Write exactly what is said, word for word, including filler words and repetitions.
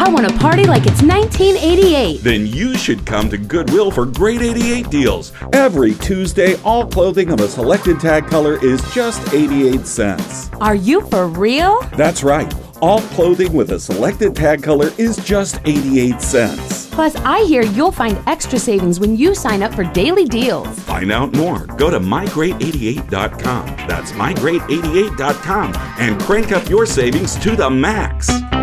I want to party like it's nineteen eighty-eight. Then you should come to Goodwill for great eighty-eight deals. Every Tuesday, all clothing of a selected tag color is just eighty-eight cents. Are you for real? That's right. All clothing with a selected tag color is just eighty-eight cents. Plus, I hear you'll find extra savings when you sign up for daily deals. Find out more. Go to my great eighty-eight dot com. That's my great eighty-eight dot com and crank up your savings to the max.